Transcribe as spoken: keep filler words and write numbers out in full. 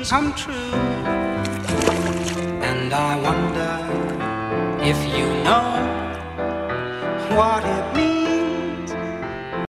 come true. And I wonder if you know what it means